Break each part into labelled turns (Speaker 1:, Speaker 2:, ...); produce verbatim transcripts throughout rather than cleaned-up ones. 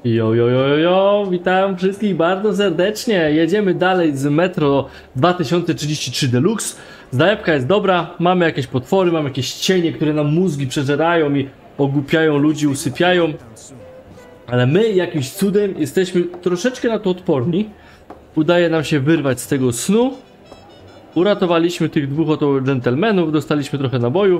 Speaker 1: Jo, jo, jo, jo, jo, witam wszystkich bardzo serdecznie. Jedziemy dalej z Metro dwa tysiące trzydzieści trzy Deluxe. Zajawka jest dobra, mamy jakieś potwory, mamy jakieś cienie, które nam mózgi przeżerają i ogłupiają ludzi, usypiają. Ale my jakimś cudem jesteśmy troszeczkę na to odporni. Udaje nam się wyrwać z tego snu. Uratowaliśmy tych dwóch oto dżentelmenów, dostaliśmy trochę nabojów.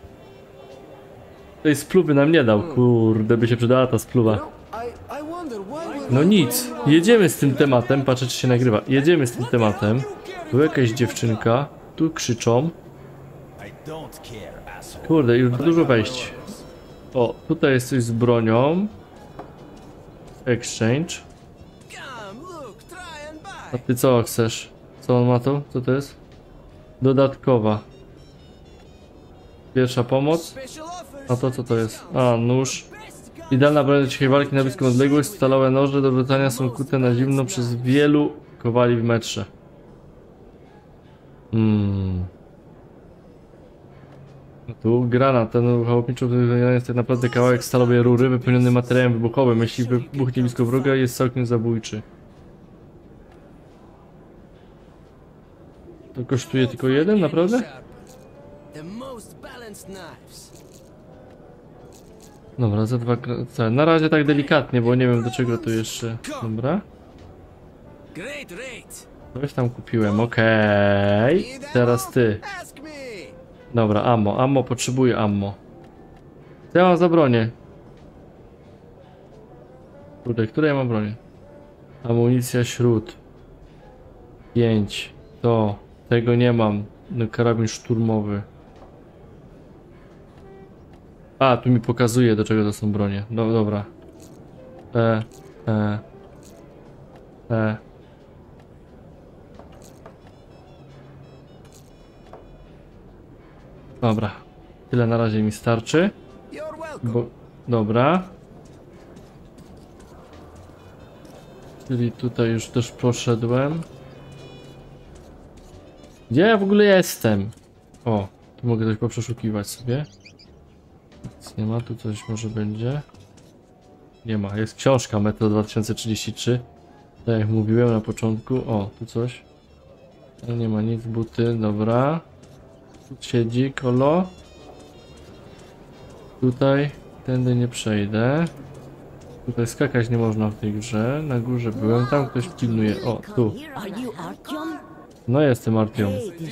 Speaker 1: Tej spluwy nam nie dał, kurde, by się przydała ta spluwa. No nic, jedziemy z tym tematem, patrzę czy się nagrywa. Jedziemy z tym tematem. Tu jakaś dziewczynka, tu krzyczą. Kurde, już dużo wejść. O, tutaj jest coś z bronią. Exchange. A ty co chcesz? Co on ma tu? Co to jest? Dodatkowa. Pierwsza pomoc. A to co to jest? A, nóż. Idealna broń do cichej walki na bliską odległość. Stalowe noże do wrzucania są kute na zimno przez wielu kowali w metrze. Hmm. Tu granat. Ten chałupniczy jest tak naprawdę kawałek stalowej rury wypełniony materiałem wybuchowym. Jeśli wybuchnie blisko wroga, jest całkiem zabójczy. To kosztuje tylko jeden, naprawdę? Dobra, za dwa... Na razie tak delikatnie, bo nie wiem do czego tu jeszcze... Dobra. Coś tam kupiłem, okej. Okay. Teraz ty. Dobra, ammo, ammo, potrzebuję ammo. Co ja mam za bronię? Kurde, które ja mam bronię? Amunicja śród. pięć. To. Tego nie mam. No, karabin szturmowy. A, tu mi pokazuje do czego to są bronie. No dobra. E, e. E. Dobra. Tyle na razie mi starczy. Bo, dobra. Czyli tutaj już też poszedłem. Gdzie ja w ogóle jestem? O, tu mogę coś poprzeszukiwać sobie. Nic nie ma, tu coś może będzie. Nie ma, jest książka Metro dwa tysiące trzydzieści trzy. Tak jak mówiłem na początku. O, tu coś. No nie ma nic, buty, dobra. Tu siedzi kolo. Tutaj, tędy nie przejdę. Tutaj skakać nie można w tej grze. Na górze byłem, tam ktoś pilnuje. O, tu. No jestem Artyom.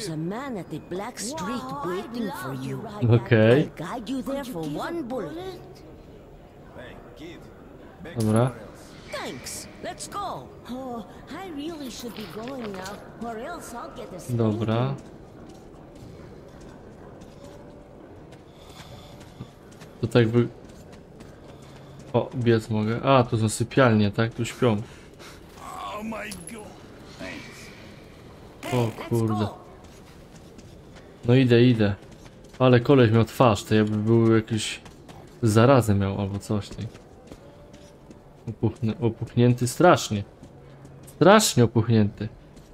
Speaker 1: Okej. Dobra. Dobra. To tak by... O, biec mogę. A, tu są sypialnie, tak? Tu śpią. O kurde. No idę, idę. Ale koleś miał twarz, to jakby był jakiś... zarazę miał albo coś. Tej. Opuchny, opuchnięty strasznie. Strasznie opuchnięty.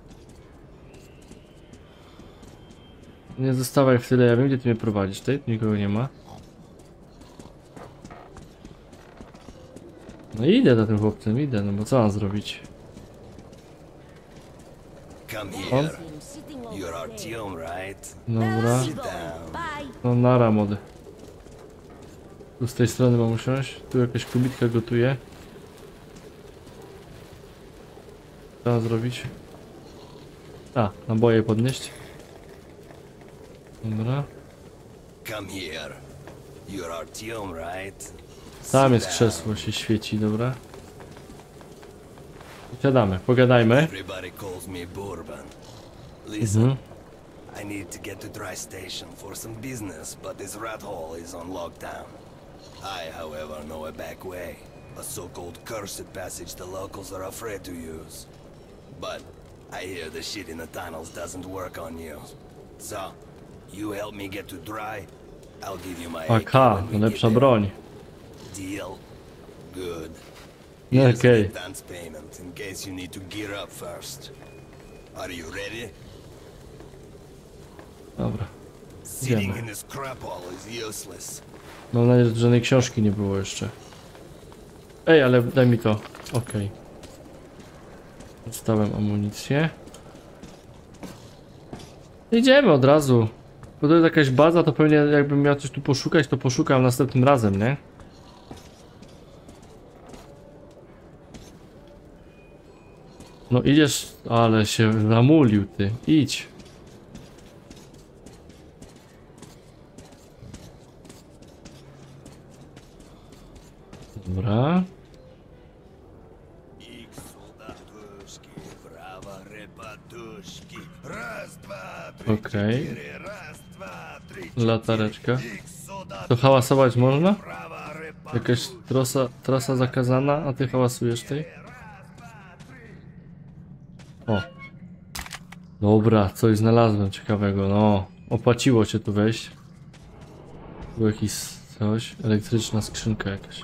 Speaker 1: Nie zostawaj w tyle, ja wiem gdzie ty mnie prowadzisz. Tutaj tu nikogo nie ma. No idę za tym chłopcem, idę, no bo co mam zrobić? On? Dobra. No nara mody. Tu z tej strony mam usiąść. Tu jakaś kobitka gotuje. Co mam zrobić? A, naboje podnieść. Dobra. Tam jest krzesło, się świeci, dobra. Siadamy, pogadajmy. Mhm.
Speaker 2: I need to get to Dry Station for some business, but this rat hole is on lockdown. I, however, know a back way. A so-called cursed passage the locals are afraid to use. But I hear the shit in the tunnels doesn't work on you. So, you help me get to Dry, I'll give you my
Speaker 1: A K, lepsza broń.
Speaker 2: Deal? Good.
Speaker 1: Here's
Speaker 2: okay. An advance payment in case you need to gear up first. Are you ready?
Speaker 1: Dobra.
Speaker 2: Sitting in this crap hole is useless.
Speaker 1: Mam nadzieję, że żadnej książki nie było jeszcze. Ej, ale daj mi to. Okej. Okay. Dostałem amunicję. Idziemy od razu. Bo to jest jakaś baza, to pewnie jakbym miał coś tu poszukać, to poszukam następnym razem, nie? No idziesz, ale się zamulił ty. Idź. Dobra. Okej. Okay. Latareczka. To hałasować można? Jakaś trasa, trasa zakazana, a ty hałasujesz tej? O. Dobra, coś znalazłem ciekawego, no. Opłaciło się tu wejść. Był jakiś coś, elektryczna skrzynka jakaś.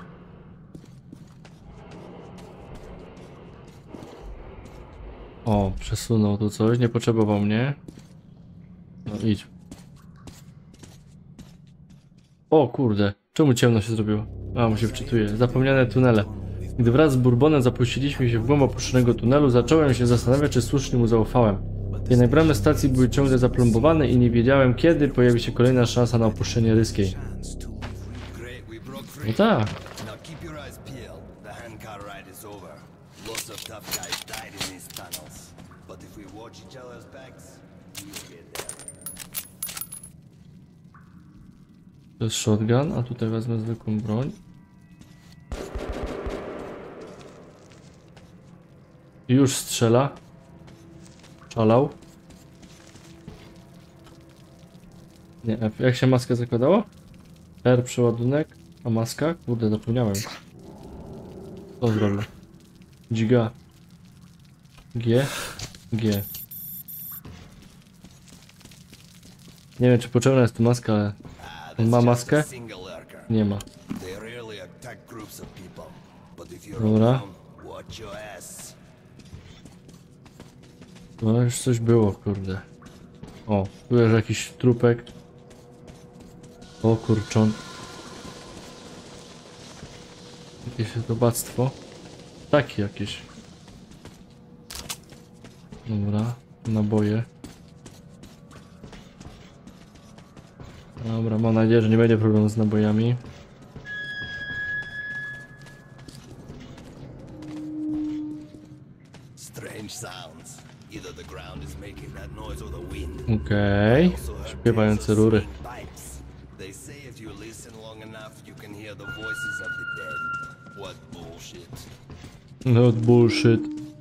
Speaker 1: O, przesunął tu coś, nie potrzebował mnie. No idź. O kurde, czemu ciemno się zrobiło? A, mu się wczytuje. Zapomniane tunele. Gdy wraz z Bourbonem zapuściliśmy się w głąb opuszczonego tunelu, zacząłem się zastanawiać, czy słusznie mu zaufałem. Jednak bramy stacji były ciągle zaplombowane i nie wiedziałem, kiedy pojawi się kolejna szansa na opuszczenie Ryskiej. No tak. To jest shotgun, a tutaj wezmę zwykłą broń. Już strzela. Szalał. Nie, F. Jak się maskę zakładało? R przeładunek, a maska? Kurde, zapomniałem. Co zrobię? Dźga. G. G. Nie wiem, czy potrzebna jest tu maska, ale... On ma maskę? Nie ma. Dobra. No już coś było, kurde. O, tu jest jakiś trupek. O kurczon. Jakieś robactwo. Takie jakieś. Dobra, naboje. Dobra, mam nadzieję, że nie będzie problemu z nabojami. Okej, okay. Śpiewające rury. No bullshit.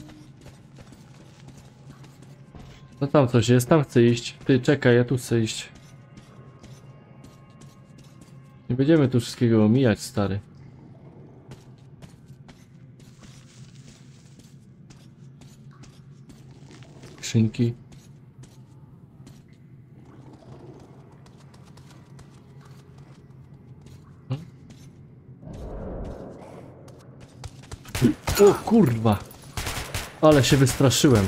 Speaker 1: No tam coś jest, tam chcę iść. Ty czekaj, ja tu chcę iść. Nie będziemy tu wszystkiego omijać, stary. Skrzynki. O kurwa. Ale się wystraszyłem.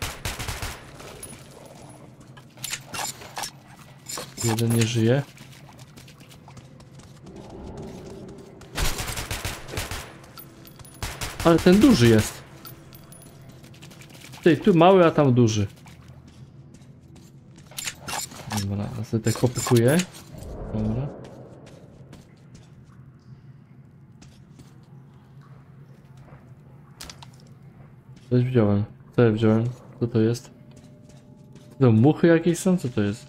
Speaker 1: Jeden nie żyje. Ale ten duży jest. Ty, tu mały, a tam duży. Dobra, ja sobie tak popykuję. Dobra. Coś wziąłem. Co ja wziąłem? Co to jest? To muchy jakieś są? Co to jest?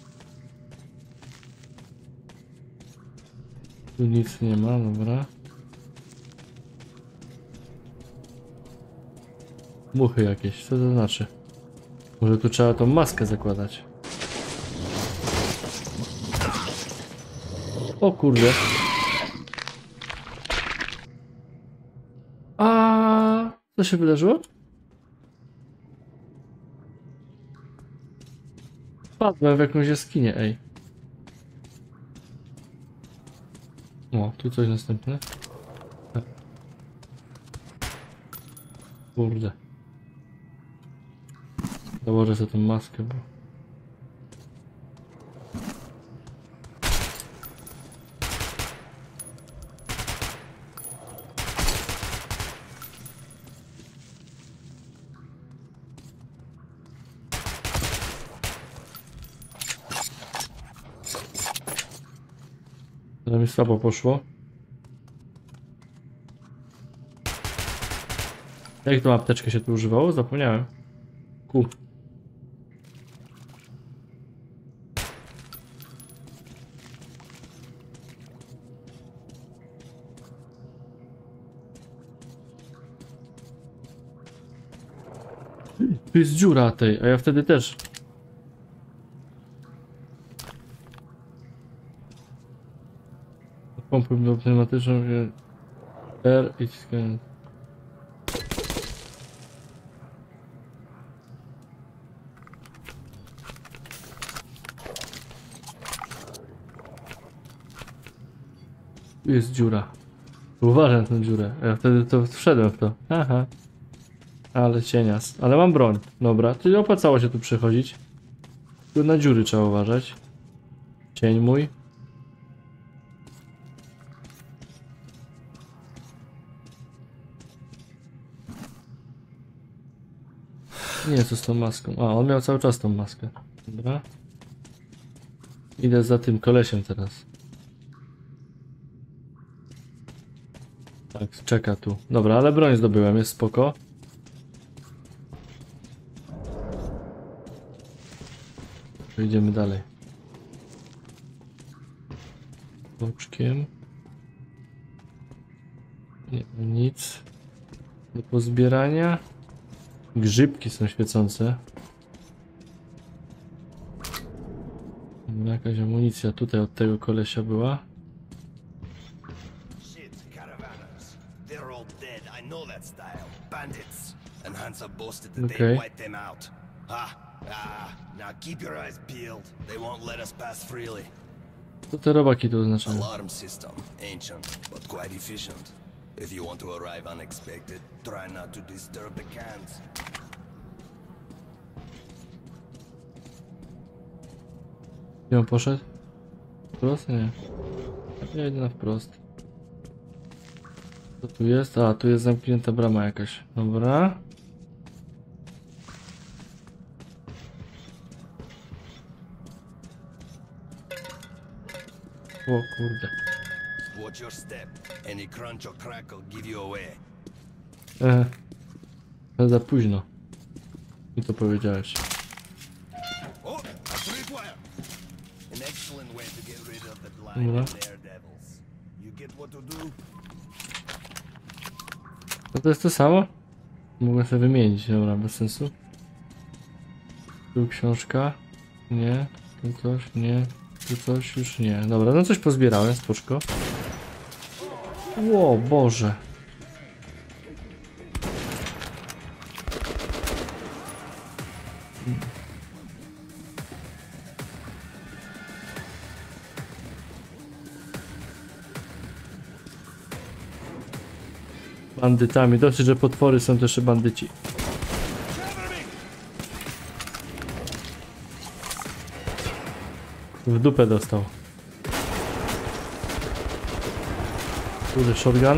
Speaker 1: Tu nic nie ma, dobra. Muchy jakieś, co to znaczy? Może tu trzeba tą maskę zakładać. O kurde. A co się wydarzyło? Wpadłem w jakąś jaskinię, ej. O, tu coś następne. Kurde. Założę sobie tą maskę, bo... To mi słabo poszło. Jak tą apteczkę się tu używało? Zapomniałem. Ku. Tu jest dziura tej, a ja wtedy też. Pompę pneumatyczną R i scan. Tu jest dziura. Uważaj na tę dziurę. Ja wtedy to wszedłem w to. Aha. Ale cienias. Ale mam broń. Dobra, czyli opłacało się tu przechodzić. Tu na dziury trzeba uważać. Cień mój. Nie, co z tą maską? A, on miał cały czas tą maskę. Dobra. Idę za tym kolesiem teraz. Tak, czeka tu. Dobra, ale broń zdobyłem, jest spoko. Idziemy dalej. Boczkiem. Nie, nic. Do pozbierania. Grzybki są świecące. Jakaś amunicja tutaj od tego kolesia była.
Speaker 2: Shit, caravanners. They're all dead. I know that style. Bandits. And Hansa boasted that
Speaker 1: Okay.
Speaker 2: they wiped them out. Ah, ah. Now keep your eyes peeled. They won't let us pass freely.
Speaker 1: Co te robaki tu oznaczają?
Speaker 2: Alarm system. Ancient, but quite efficient. If you want to arrive unexpected, try not to disturb the cans.
Speaker 1: Gdzie on poszedł? Wprost? Nie. Ja idę na wprost. Co tu jest? A, tu jest zamknięta brama jakaś. Dobra. O kurde.
Speaker 2: Watch your step. Any crunch or crack will give you away.
Speaker 1: Ehe. Ale za późno. I to powiedziałeś.
Speaker 2: Oh, a tripwire! An excellent way to get rid of the blind
Speaker 1: Dobra.
Speaker 2: and daredevils. You get what to do?
Speaker 1: No to jest to samo? Mogę sobie wymienić, dobra, bez sensu. Tu książka. Nie. Tu coś, nie. Tu coś, już nie. Dobra, no coś pozbierałem, spoczko. Ło, Boże. Bandytami. Dosyć, że potwory są też bandyci. W dupę dostał. Kurde, shotgun.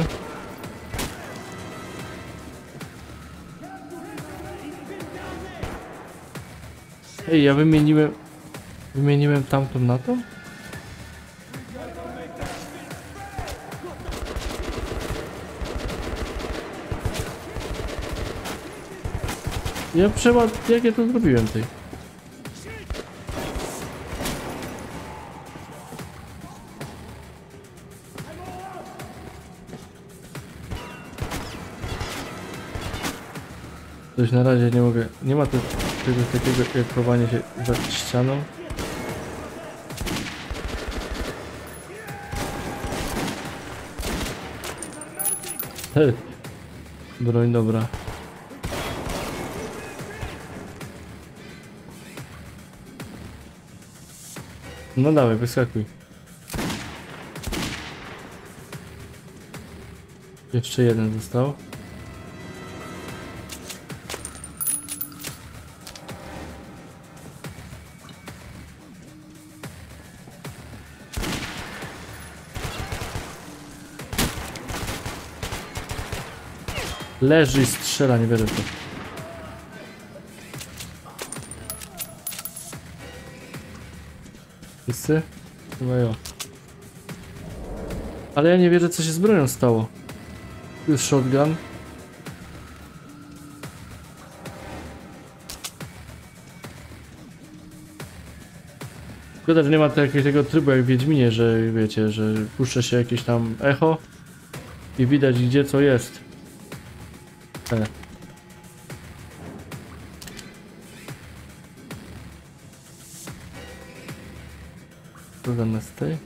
Speaker 1: Ej, ja wymieniłem... Wymieniłem tamtą na to? Ja trzeba... Jak ja to zrobiłem tej? Coś na razie nie mogę... Nie ma tu czegoś takiego jak chowanie się za ścianą. Hej. Broń dobra. No dawaj, wyskakuj. Jeszcze jeden został. Leży i strzela, nie wierzę w to. Wszyscy? Chyba jo. Ale ja nie wierzę, co się z bronią stało. Tu jest shotgun. Szkoda, że nie ma takiego trybu jak w Wiedźminie, że wiecie, że puszcza się jakieś tam echo i widać gdzie co jest. E. Co zamiast tej?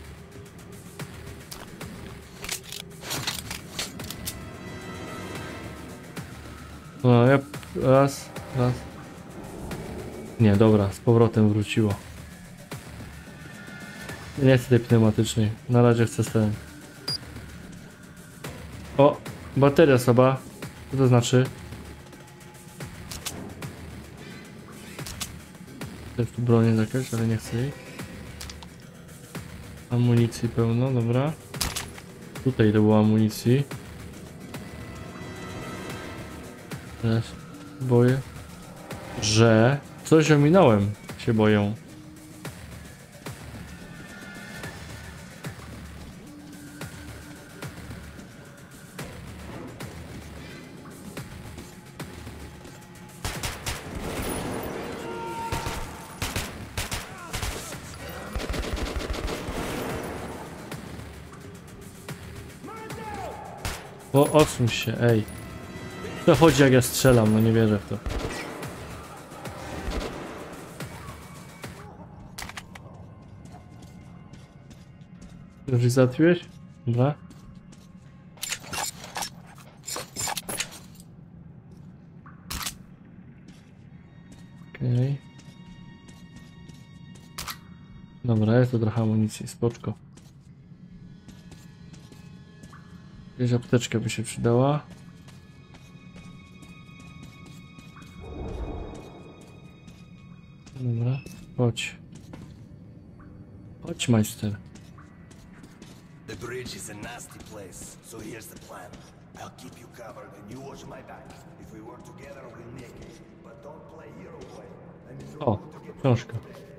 Speaker 1: No ja raz, raz. Nie, dobra, z powrotem wróciło. Nie chcę tej pneumatycznej. Na razie chcę ten. O! Bateria słaba. Co to znaczy? Też tu bronię jakaś, ale nie chcę jej. Amunicji pełno, dobra. Tutaj to było amunicji. Teraz boję, że coś ominąłem. Się boję. O, odsuń się, ej. To chodzi jak ja strzelam, no nie wierzę w to. Już ich załatwiłeś? Dobra. Okej. Okay. Dobra, jest to trochę amunicji, spoczko. Jakaś apteczka by się przydała. Dobra, chodź. Chodź, majster.
Speaker 2: The bridge is a nasty place, so here's the plan. I'll keep you covered and you watch my back. If we work together, we'll make it. But don't play hero play. I mean,
Speaker 1: O, książka.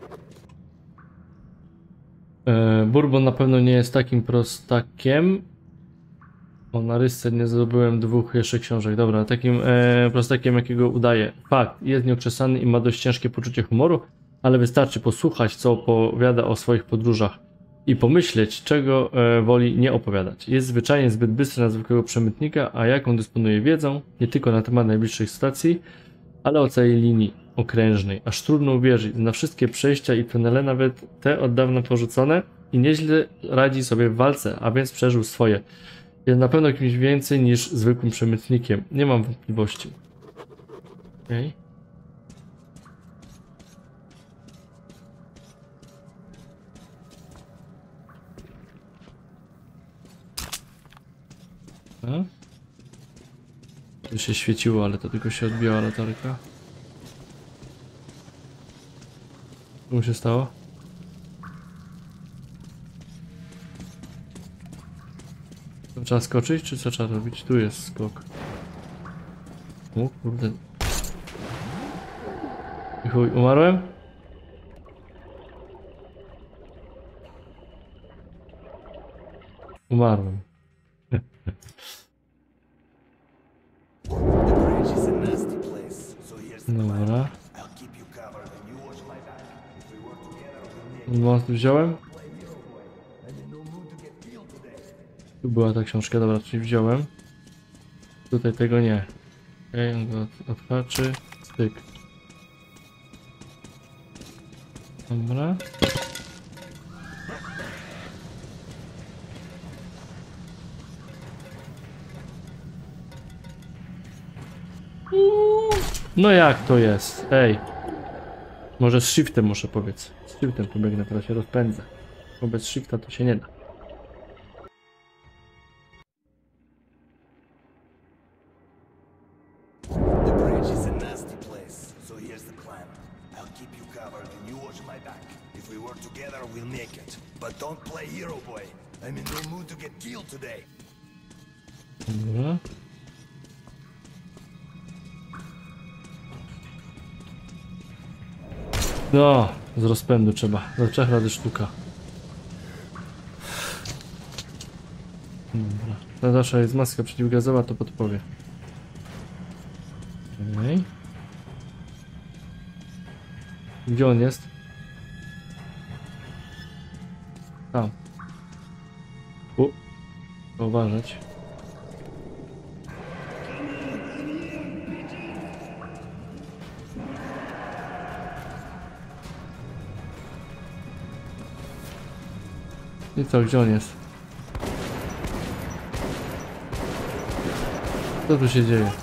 Speaker 1: E, Bourbon na pewno nie jest takim prostakiem. O, na rysce nie zdobyłem dwóch jeszcze książek. Dobra, takim e, prostakiem jakiego udaje. Fakt, jest nieokrzesany i ma dość ciężkie poczucie humoru, ale wystarczy posłuchać, co opowiada o swoich podróżach i pomyśleć, czego e, woli nie opowiadać. Jest zwyczajnie zbyt bystry na zwykłego przemytnika, a jaką dysponuje wiedzą, nie tylko na temat najbliższych stacji, ale o całej linii okrężnej. Aż trudno uwierzyć, na wszystkie przejścia i tunele, nawet te od dawna porzucone, i nieźle radzi sobie w walce, a więc przeżył swoje. Jest na pewno kimś więcej niż zwykłym przemytnikiem. Nie mam wątpliwości. Okej. Okay. To się świeciło, ale to tylko się odbiła latarka. Co mu się stało? To trzeba skoczyć, czy co trzeba robić? Tu jest skok. O kurde. I chuj, umarłem? Umarłem. Dobra. Most wziąłem? Tu była ta książka, dobra, czyli wziąłem. Tutaj tego nie. Okej, okay, on go odhaczy. Styk. Dobra. No jak to jest? Ej. Może z shiftem muszę powiedzieć. Z shiftem pobiegnę, teraz się rozpędzę. Bo bez shifta to się nie da. Dobra. No, z rozpędu trzeba. Do trzech razy sztuka. To zawsze jest maska przeciwgazowa, to podpowie. Okej. Gdzie on jest? Tam. U. Trzeba uważać. I co, gdzie on jest? Co tu się dzieje?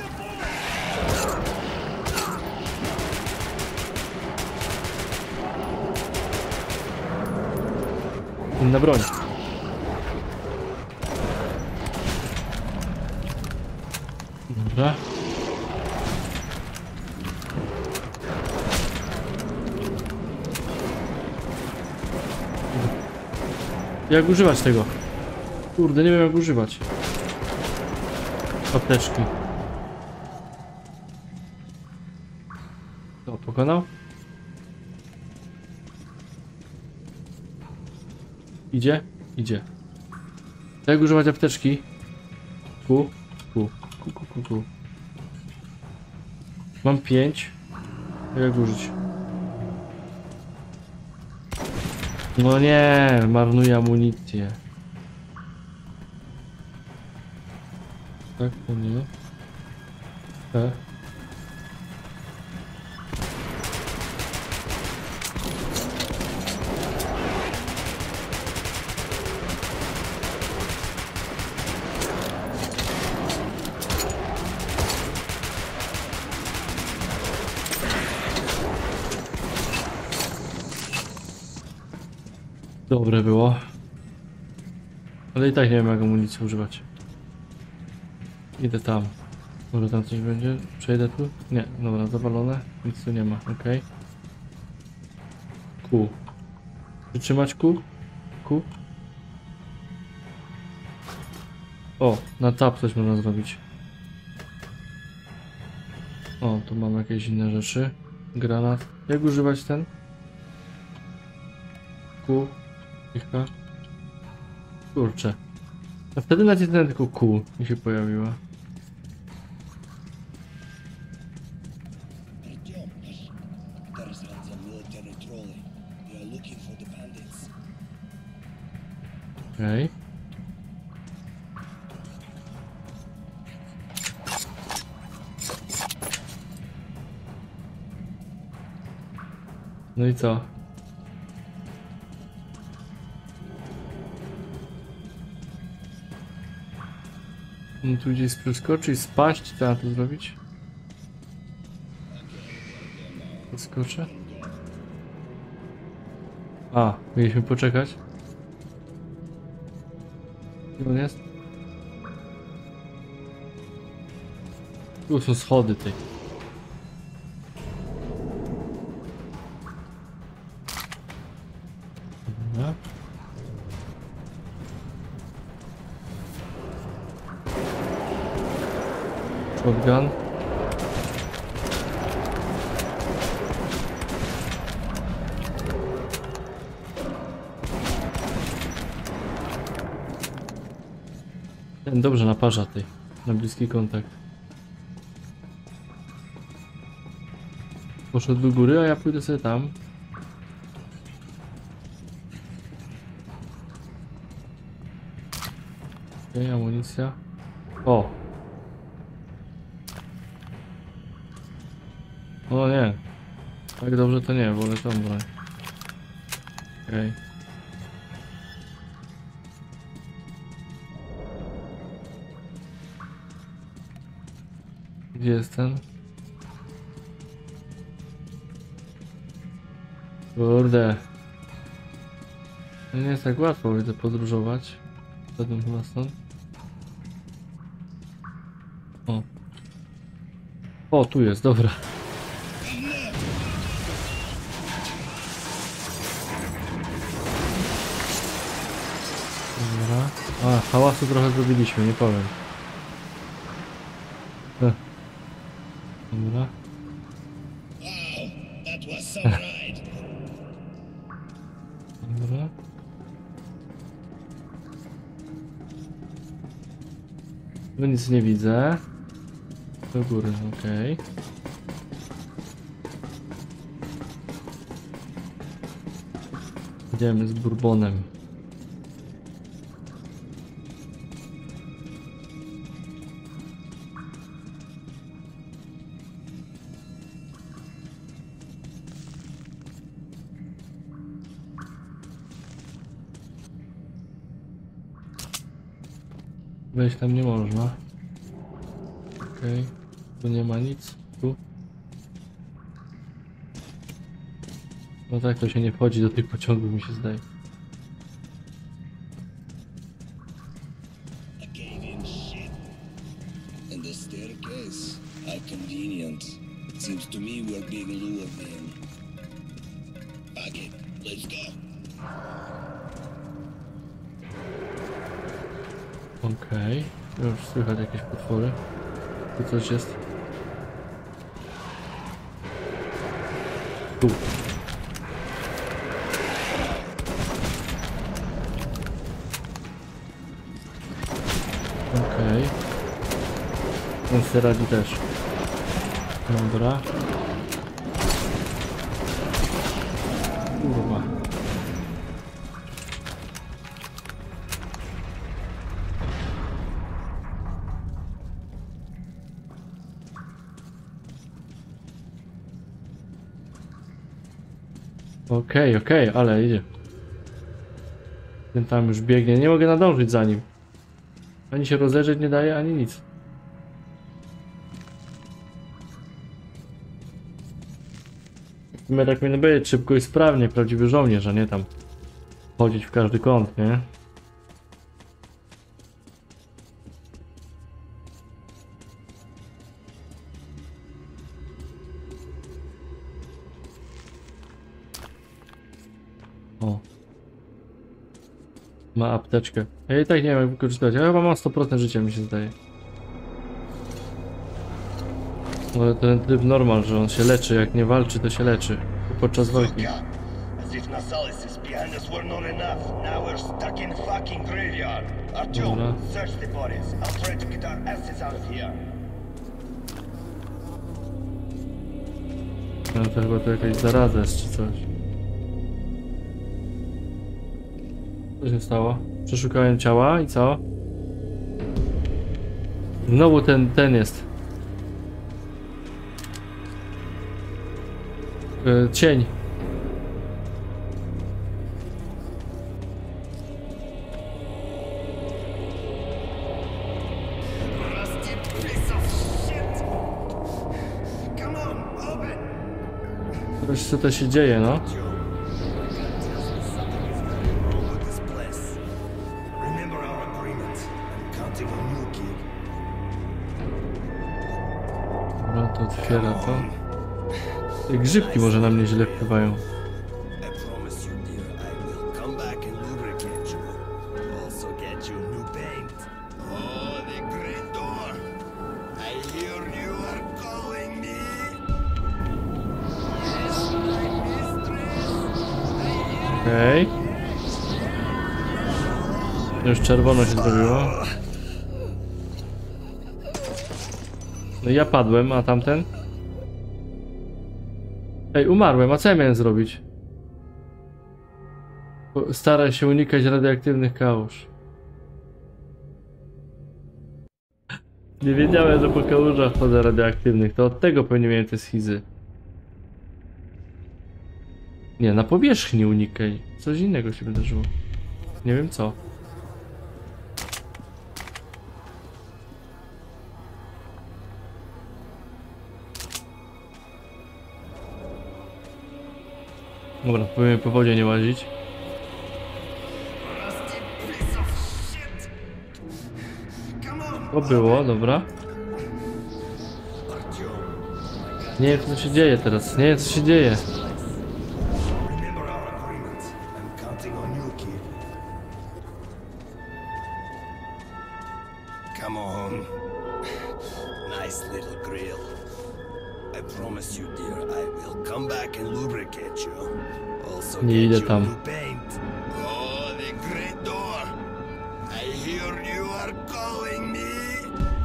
Speaker 1: Inna broń. Dobra. Jak używać tego? Kurde, nie wiem jak używać. Apteczki. To pokonał? Idzie? Idzie. Jak używać apteczki? Ku, ku, ku, ku, ku, ku. Mam pięć. Jak użyć? No nie, marnuję amunicję. Tak, to nie. E. Dobre było. Ale i tak nie wiem jak amunicji używać. Idę tam. Może tam coś będzie? Przejdę tu? Nie, dobra, zawalone. Nic tu nie ma, okej. Q. Przytrzymać Q? Q? O, na tab coś można zrobić. O, tu mam jakieś inne rzeczy. Granat. Jak używać ten? Q. Kilka. Kurczę. A wtedy nacisnąłem tylko Q i się pojawiła. Okej. Okay. No i co? No tu gdzieś przeskoczyć, spaść, co to zrobić? Przeskoczę? A, mieliśmy poczekać. Gdzie on jest? Tu są schody tej. Dobra. Shotgun. Ten dobrze naparza tej, na bliski kontakt. Poszedł do góry, a ja pójdę sobie tam. Okej, okay, amunicja. O! O nie. Tak dobrze to nie, wolę tą broń. Okej. Okay. Gdzie jest ten? Kurde. Nie jest tak łatwo, widzę, podróżować. Zjadłem chyba stąd. O. O, tu jest, dobra. Dobra. A, hałasu trochę zrobiliśmy, nie powiem. Ech. Dobra. Dobra. No nic nie widzę. Do góry, okej. Okay. Idziemy z bourbonem. Wejść tam nie można. Okej, okay. Tu nie ma nic. Tu. No tak, to się nie wchodzi do tych pociągów, mi się zdaje.
Speaker 2: And the staircase, how convenient. Seems to me we're being lured in. Okay, let's go.
Speaker 1: Okej, okay. Już słychać jakieś potwory. Tu coś jest. Tu. Okej. Okay. Ten se radzi też. Dobra. Kurwa. Okej, okay, okej, okay, ale idzie. Ten tam już biegnie, nie mogę nadążyć za nim. Ani się rozejrzeć nie daje, ani nic. My tak powinno być, szybko i sprawnie, prawdziwy żołnierz, a nie tam chodzić w każdy kąt, nie? O. Ma apteczkę. Ja i tak nie wiem jak wykorzystać. Ja chyba mam sto procent życia, mi się zdaje. No ten tryb normal, że on się leczy, jak nie walczy to się leczy. Podczas walki. Dobra. No to chyba to jakaś zaraza jest czy coś. Co się stało? Przeszukałem ciała i co? Znowu ten, ten jest. Yy, cień. Coś co to się dzieje, no? No to otwiera to. Grzybki może na mnie źle wpływają. Okej. Okay. Już czerwono się zrobiło. No ja padłem, a tamten? Ej, umarłem, a co ja miałem zrobić? Staraj się unikać radioaktywnych kałuż. Nie wiedziałem, że po kałużach chodzę radioaktywnych, to od tego pewnie miałem te schizy. Nie, na powierzchni unikaj. Coś innego się wydarzyło. Nie wiem co. Dobra, powinien po wodzie nie łazić. To było, dobra. Nie wiem co się dzieje teraz, nie wiem co się dzieje.
Speaker 2: Come on. Nice little grill. I promise you, dear, I will come back and lubricate you. Also
Speaker 1: Nie idę tam.
Speaker 2: paint. Oh, the great door. I hear you are calling me.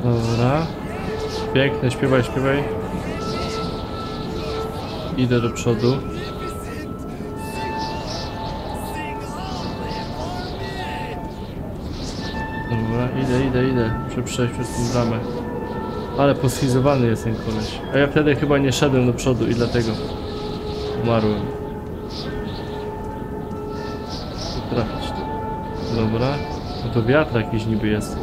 Speaker 1: Dobra. Piękne, śpiewaj, śpiewaj. Idę do przodu. Dobra, idę, idę, idę. Muszę przejść przez tą bramę. Ale poschizowany jest ten koleś. A ja wtedy chyba nie szedłem do przodu i dlatego umarłem. Trafić. Dobra. No to wiatr jakiś niby jest.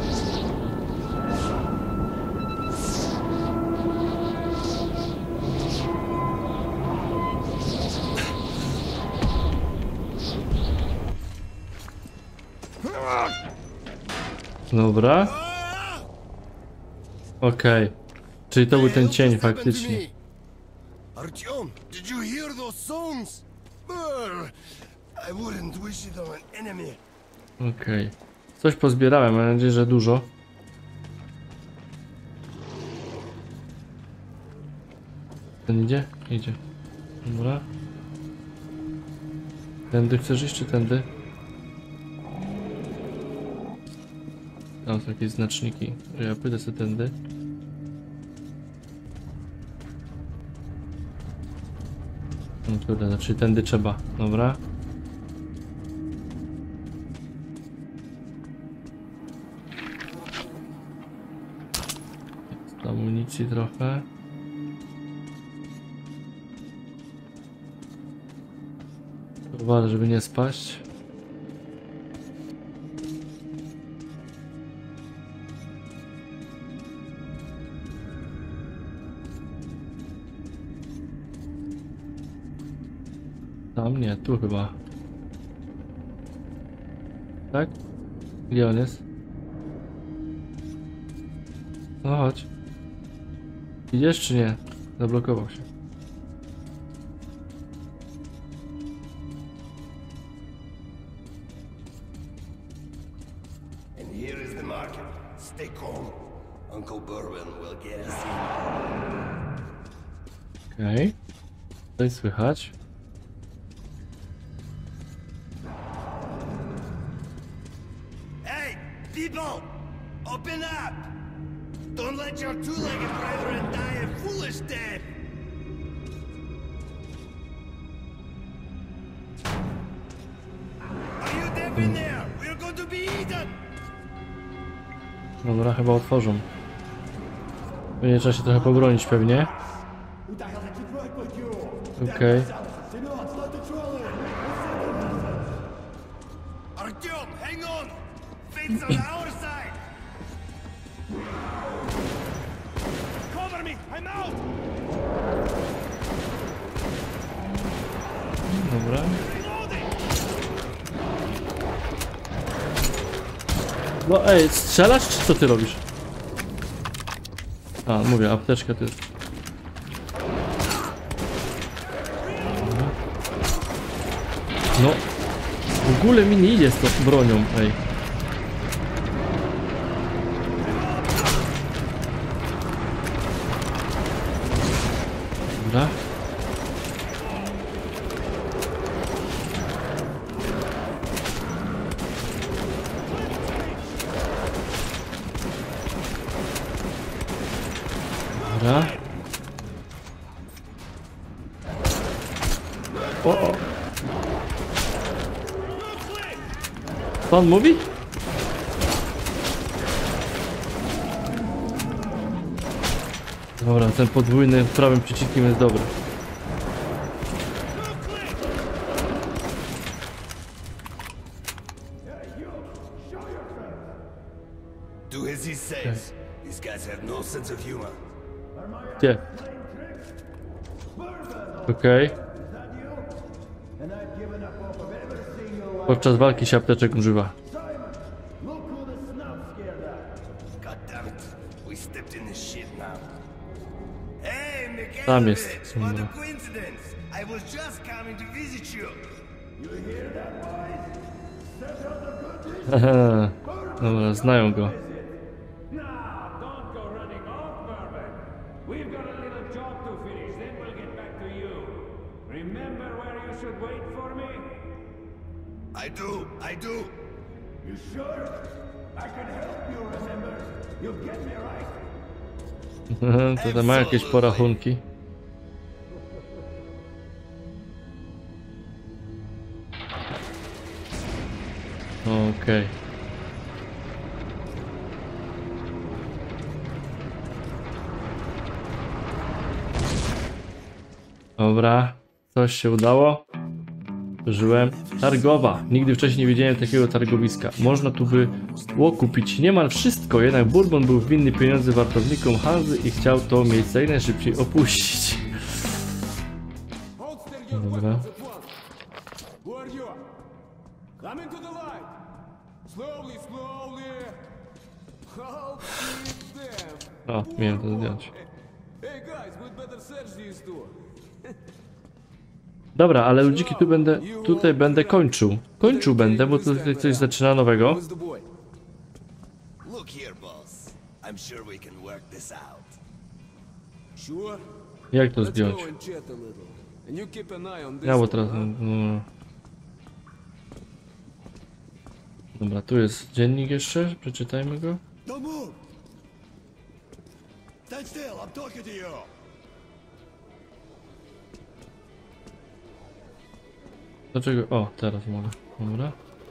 Speaker 1: Dobra. Okej. Okay. Czyli to był ten cień faktycznie.
Speaker 2: Artyom, did you hear those songs? Brr, I wouldn't wish it on an enemy.
Speaker 1: Okej. Okay. Coś pozbierałem, mam nadzieję, że dużo. Ten idzie? Idzie. Dobra. Tędy chcesz iść, czy tędy? Tam są jakieś znaczniki, że ja pójdę sobie tędy. No kurde, znaczy tędy trzeba, dobra. Jest amunicji trochę. Uważaj, żeby nie spaść. Tam nie, tu chyba. Tak? Gdzie on jest? No chodź. Idziesz czy nie? Zablokował się.
Speaker 2: And here is the market. Stay calm. Uncle Bourbon will get us in.
Speaker 1: Okej. Okay. Coś słychać.
Speaker 2: People, open up! Don't let your two-legged brethren die a foolish death! Are you deaf in there? We're going to be eaten!
Speaker 1: Dobra, chyba otworzą. Będzie trzeba się trochę pobronić pewnie. Okej. Okay.
Speaker 2: Artyom, hang on! Fate's on our side! Cover me! I'm out!
Speaker 1: Dobra. No ej, strzelasz czy co ty robisz? A, mówię, apteczka to jest. No. W ogóle mi nie idzie z tą bronią, ej. Dobra. Dobra. O, o. Co on mówi? Dobra, ten podwójny prawym przyciskiem jest dobry.
Speaker 2: Do as he says. These guys have no sense of humor.
Speaker 1: Gdzie? Okej. Okay. Podczas walki się apteczek używa. Tam jest. Haha. Dobra, znają go.
Speaker 2: I do, I do.
Speaker 3: You sure? I can help you remember. You get me right.
Speaker 1: To tam ma jakieś porachunki. Okej. Dobra, coś się udało. Żyłem. Targowa. Nigdy wcześniej nie widziałem takiego targowiska. Można tu było kupić niemal wszystko, jednak Bourbon był winny pieniądze wartownikom Hanzy i chciał to miejsce jak najszybciej opuścić. Dobra. O, miałem to zdjąć. Dobra, ale ludziki tu będę, tutaj będę kończył. Kończył będę, bo tutaj coś zaczyna nowego.
Speaker 2: Look here, boss. I'm sure we can work this out.
Speaker 3: Sure?
Speaker 1: Jak to
Speaker 3: Let's
Speaker 1: zdjąć?
Speaker 3: go and chat a little. And you keep an eye on this
Speaker 1: Ja bo
Speaker 3: one,
Speaker 1: teraz...
Speaker 3: huh?
Speaker 1: No. Dobra, tu jest dziennik jeszcze, przeczytajmy go.
Speaker 2: Don't move. Stand still. I'm talking to you.
Speaker 1: Dlaczego? O, teraz mogę. Dobra.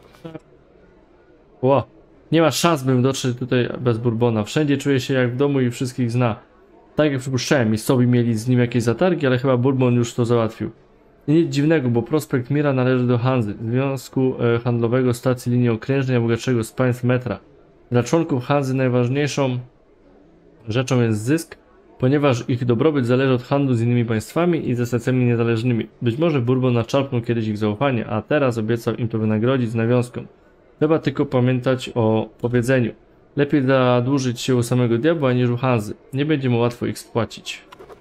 Speaker 1: Ło, nie ma szans, bym doszedł tutaj bez Bourbona. Wszędzie czuję się jak w domu i wszystkich zna. Tak jak przypuszczałem, miejscowi mieli z nim jakieś zatargi, ale chyba Bourbon już to załatwił. I nic dziwnego, bo prospekt Mira należy do Hanzy, Związku e, Handlowego Stacji Linii Okrężnej, najbogatszego z państw metra. Dla członków Hanzy najważniejszą rzeczą jest zysk, ponieważ ich dobrobyt zależy od handlu z innymi państwami i ze stacjami niezależnymi. Być może Bourbon naczarpnął kiedyś ich zaufanie, a teraz obiecał im to wynagrodzić z nawiązką. Trzeba tylko pamiętać o powiedzeniu. Lepiej zadłużyć się u samego diabła niż u Hanzy. Nie będzie mu łatwo ich spłacić.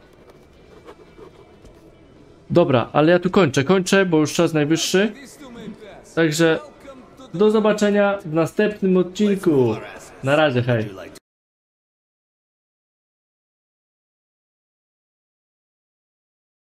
Speaker 1: Dobra, ale ja tu kończę, kończę, bo już czas najwyższy.
Speaker 3: These two may pass.
Speaker 1: Także
Speaker 3: Welcome to the
Speaker 1: do zobaczenia w następnym odcinku. Na razie, hej.
Speaker 2: Would you like